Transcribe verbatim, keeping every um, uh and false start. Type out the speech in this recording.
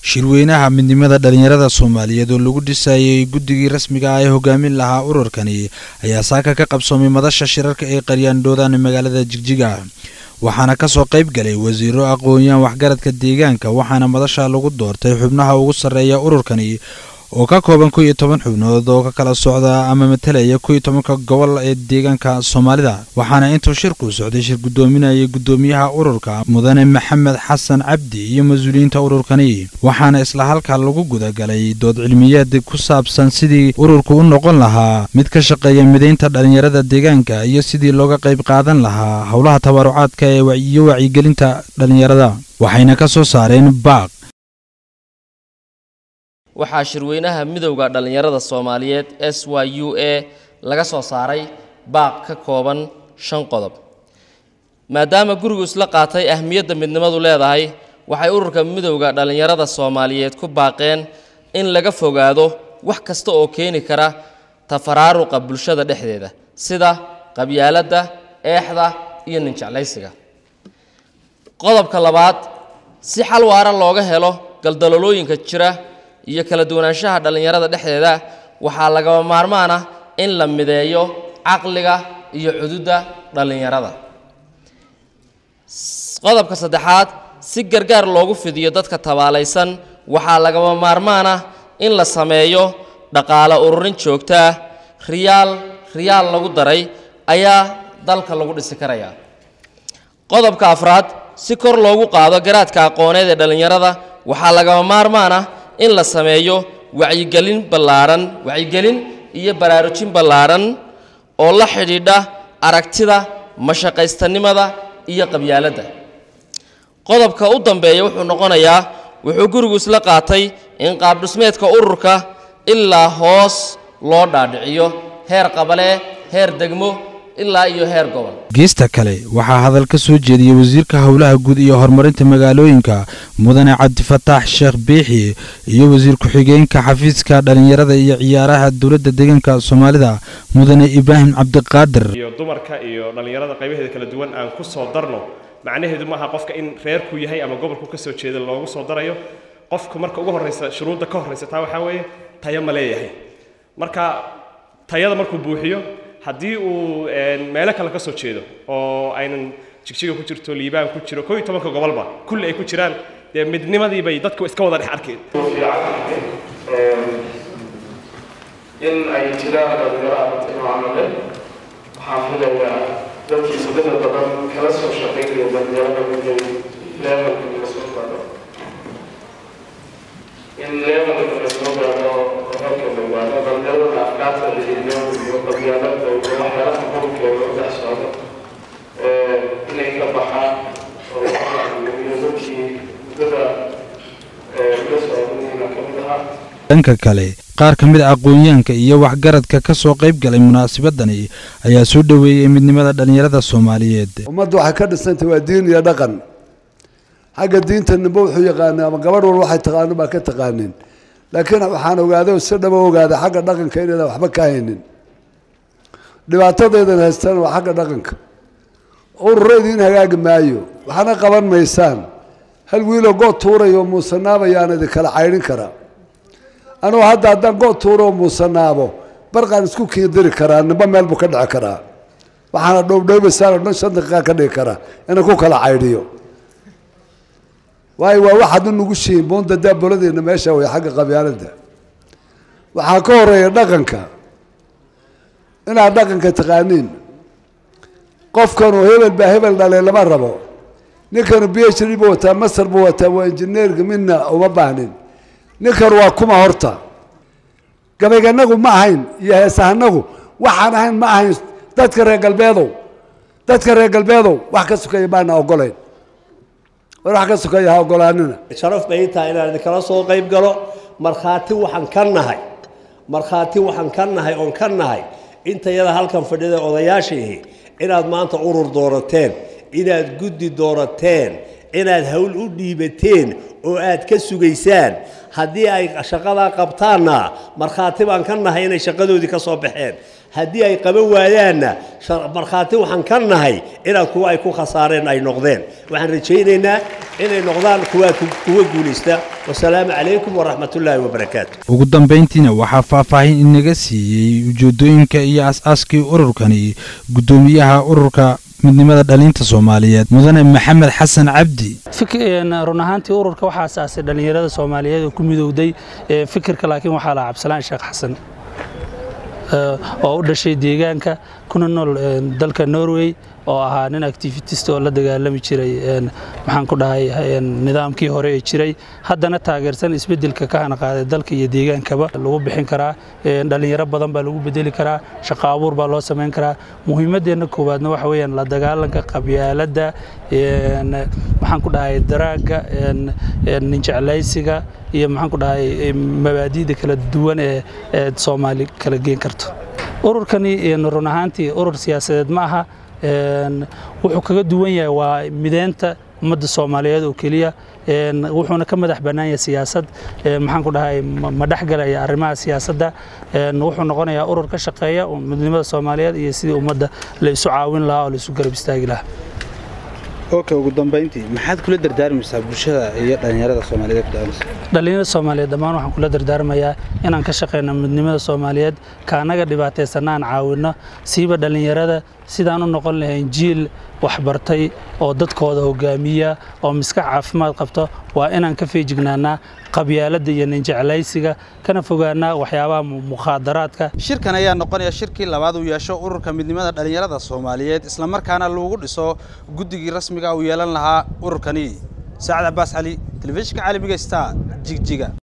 shirweynaha midnimada dhalinyarada Soomaaliyeed oo lagu dhisayay guddigii rasmiga ah ee hogaamin lahaa ururkani ayaa saaka ka qabsoomay madasha shirarka ee qaryaandoodan magaalada Jigjiga waxaana ka soo qayb galay wasiiro aqoon-yahan waxgaradka deegaanka waxaana madasha lagu doortay xubnaha ugu sareeya ururkani oo ka kooban kow iyo toban xubnood oo ka kala socda ama matalaya kow iyo toban ka gobol ee deegaanka Soomaalida waxaana intuu shirku socday shir gudoominaya gudoomiyaha ururka mudane Maxamed Xasan Cabdi iyo mas'uuliyiinta ururkani waxaana isla halka lagu guda galay dood cilmiyeed ku saabsan sidii ururku u noqon lahaa mid ka shaqeeya mideynta dhalinyarada deegaanka iyo sidii looga qayb qaadan lahaa hawlaha tabarucaadka ee wacyigelinta dhalinyarada waxayna ka soo saareen baaq waxaa shirweynaha midowga dhalinyarada Soomaaliyeed S Y U A laga soo saaray baaq ka kooban shan qodob maadaama gurigu isla qaatay ahmiyadda midnimadu leedahay waxay ururka midowga dhalinyarada Soomaaliyeed ku baaqeen in laga fogaado wax kasta oo keeni kara tafaraaruqa bulshada dhexdeeda sida qabyaaladda eexda iyo nin jeclaysiga qodobka labaad si xal waara looga helo galdalooyinka jira iyo kala duwanaanshaha dhalinyarada dhexdeeda waxa laga maarmaan ah in la mideeyo aqliga iyo xuduudda dhalinyarada qodobka saddexaad si gargaar loogu fidiyo dadka tabaalaysan waxa laga maarmaan ah in la sameeyo dhaqaale ururin joogto ah riyaal riyaal lagu daray ayaa dalka lagu dhisi karaya qodobka afraad si kor loogu qaado garaadka aqooneed ee dhalinyarada waxa laga maarmaan ah in la sameeyo wacyigelin ballaaran wacyigelin iyo baraarujin ballaaran oo la xidhiidha aragtida mashaqaystanimada iyo qabyaaladda qodobka u dambeeya wuxuu noqonayaa wuxuu gurigu isla qaatay in qaab dhismeedka ururka ilaa hoos loo dhaadhiciyo heer qabale heer degmo ilaa iyo heer gobol geesta kale waxa hadal ka soo jeediyay wasiirka hawlaha guud iyo horumarinta magaalooyinka mudane Cabdi Fataax Sheekh Biixi iyo wasiir ku xigeenka xafiiska dhalinyarada iyo ciyaaraha dawladda deegaanka Soomaalida mudane Ibraahim Cabdi Qaadir iyo dumarka iyo dhalinyarada qaybaheeda kala duwan aan ku soo darno macnaheedu ma aha qofka in reerku yahay ama gobolku ka soo jeedo loogu soo darayo qofku marka ugu horeysa shuruudda ka horeysa taa waxa weeye tayo ma leeyahay marka tayada markuu buuxiyo haddii uu meelo kale ka soo jeedo oo aynan Jigjiga ku jirto liibaan ku jiro kow iyo toban ka gobolba kulli ay ku jiraan ee midnimadii bay dadku iska wada dhex arkeen in ay jiraan dhalinyarada tilmaamada waxaan filayaa dadkii saddex badan kala soo shaqeynaya dhalinyarada inay levelka la soo qaado in levelka la soo qaado halka dhawaan dhalinyarada afkaarta iyo qabyaaladda iyo waxyaalaha qowmkeeda u dhex socda inay ka baxaan oo iyo dadkii muddada la socdayna ka mid ahaa dhanka kale qaar ka mid ah aqoon-yahanka iyo waxgaradka ka soo qayb galay munaasabadani ayaa soo dhaweeyay midnimada dhalinyarada Soomaaliyeed ummaddu waxay ka dhisantay waa diin iyo dhaqan xagga diinta ninba wuxuu yaqaanaa ama gabadh walba waxay taqaano baa ka taqaanin laakiin waxaan ogaaday si dhab ah ogaaday xagga dhaqanka inay waxba ka haynin dhibaatadeedan haystaan waa xagga dhaqanka ururadiin hagaagi maayo waxaana qaban maysaan hal wiilo god tuurayo muusanaabaya idin kala caydhin kara anoo hadda haddaan god tuuro muusanaabo barqaan isku kiidiri karaa ninba meel buu ka dhici karaa waxaana dhowdhowbaysaan oo dhan shan daqiiqa ka dhigi karaa inaan ku kala caydhiyo waayo waa waxaad u nugu shiin boonda daaboladeenna meesha way xagga qabyaaladda waxaa ka horeeya dhaqanka inaad dhaqanka taqaaniin qofkanu hebel baa hebel dhalay lama rabo ninkanu B H D buu wataa masar buu wataa waa injineerka midna uma baahnin ninkan waa kuma horta gabayganagu ma ahayn iyo heesahanagu waxaan ahayn ma ahayn dadka reer galbeedow dadka reer galbeedow wax ka sukaya baana ogolayn wax ka sukaya ha ogolaanina sharaf bay tahay inaan kala soo qayb galo marxaati waxaan ka nahay marxaati waxaan ka nahay oo ka nahay inta yada halkan fadhida odayaashii inaad maanta urur doorateen inaad guddi doorateen inaad hawl u dhiibateen oo aad ka sugaysaan haddii ay shaqada qabtaanna markhaati baan ka nahay inay shaqadoodii ka soo baxeen haddii ay qaban waayaanna markhaati waxaan ka nahay inaan kuwa ay ku khasaareen ay noqdeen waxaan rajaynaynaa inay noqdaan kuwa kuwa guulaysta wasalaamu calaykum waraxmatullaahi wabarakaatu ugu dambayntiina waxaa faahfaahin inaga siiyey ujeedooyinka iyo as-aaskii ururkani guddoomiyaha ururka midnimada dhalinta Soomaaliyeed mudane Maxamed Xasan Cabdi fikirna run ahaantii ururka waxa asaasay dhalinyarada Soomaaliyeed oo ku midowday fikirka laakiin waxa la cabsalaan Sheekh Xasan oo u dhashay deegaanka kuna nool dalka Norway oo ahaa nin activist oo la dagaalami jiray maxaan ku dhahay nidaamkii hore ee jiray haddana taageersan isbedelka ka hana qaaday dalka iyo deegaankaba lagu bixin karaa dhalinyaro badan baa lagu bedeli karaa shaqo abuur baa loo sameyn karaa muhiimadeena koowaadna waxa weeyaan la dagaalanka qabyaaladda maxaan ku dhahay daraaga nin jeclaysiga iyo maxaan ku dhahay mabaadiida kala duwan ee Soomaali kala geen karto ururkani run ahaantii urur siyaasadeed ma aha wuxuu kaga duwan yahay waa mideenta ummadda Soomaaliyeed oo kaliya wuxuuna ka madax banaanyahay siyaasad maxaan ku dhahay ma dhaxgalaya arrimaha siyaasadda wuxuu noqonayaa urur ka shaqeeya midnimada Soomaaliyeed iyo sidii ummadda la isu caawin lahaa oo la isu garab istaagi lahaa اوكي ugu dambeyntii maxaad kula dardaarmaysaa bulshada iyo dhalinyarada Soomaaliyeed ku dhaqanaysa dhalinyarada Soomaaliyeed dhamaan waxaan kula dardaarmayaa inaan ka shaqeyno midnimada Soomaaliyeed kaanaga dhibaataysanaan caawino siiba dhalinyarada sidaan u noqon lahayn jiil wax bartay oo dadkooda hogaamiya oo miska caafimaad qabto waa inaan ka feejignaanaa qabyaaladda iyo nin jeclaysiga kana fogaanaa waxyaabaha mukhadaraadka shirkan ayaa noqonaya shirkii labaad uu yeesho ururka midnimada dhalinyarada Soomaaliyeed isla markaana lagu dhiso guddigii rasmiga ah uu yeelan lahaa ururkani Saacad Abbas Ali telefishinka caalamiga Star Jigjiga